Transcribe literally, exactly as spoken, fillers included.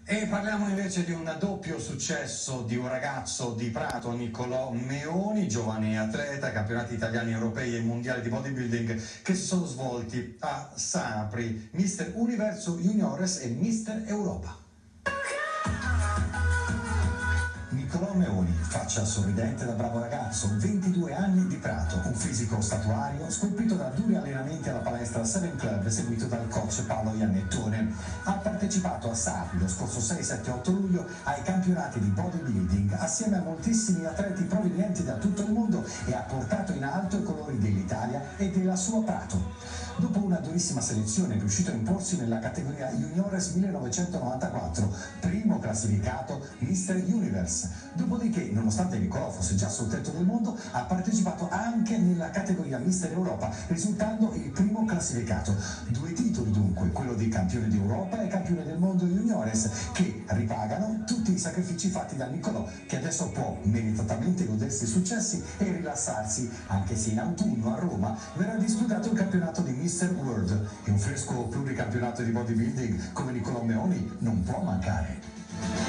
E parliamo invece di un doppio successo di un ragazzo di Prato, Niccolò Meoni, giovane atleta, campionati italiani, europei e mondiali di bodybuilding che si sono svolti a Sapri, Mister Universo Juniores e Mister Europa. Niccolò Meoni, faccia sorridente da bravo ragazzo, ventidue anni di Prato, un fisico statuario scolpito da duri allenamenti alla palestra Seven Club seguito dal coach Paolo Iannettone. Ha partecipato a Sapri lo scorso sei, sette, otto luglio ai campionati di bodybuilding assieme a moltissimi atleti provenienti da tutto il mondo e ha portato in alto i colori dell'Italia e della sua Prato. Dopo una durissima selezione è riuscito a imporsi nella categoria Juniores millenovecentonovantaquattro, primo classificato Mister Universe. Dopodiché, nonostante Niccolò fosse già sul tetto del mondo, ha partecipato anche nella categoria Mister Europa, risultando il primo classificato. Due titoli dunque, quello di campione d'Europa e campione del mondo Juniores, che ripagano tutti i sacrifici fatti da Niccolò, che adesso può meritatamente godersi i successi e rilassarsi, anche se in autunno a Roma verrà disputato il campionato di Mister World, e un fresco pluricampionato di bodybuilding come Niccolò Meoni non può mancare.